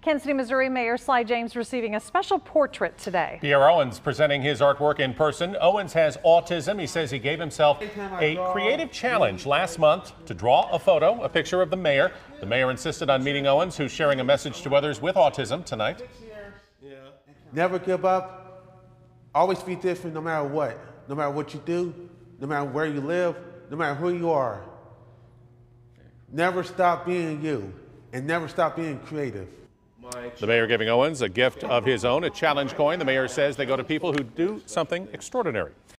Kansas City, Missouri Mayor Sly James receiving a special portrait today. Pierre Owens presenting his artwork in person. Owens has autism. He says he gave himself a creative challenge last month to draw a photo, a picture of the mayor. The mayor insisted on meeting Owens, who's sharing a message to others with autism tonight. Never give up. Always be different no matter what. No matter what you do, no matter where you live, no matter who you are. Never stop being you and never stop being creative. The mayor giving Owens a gift of his own, a challenge coin. The mayor says they go to people who do something extraordinary.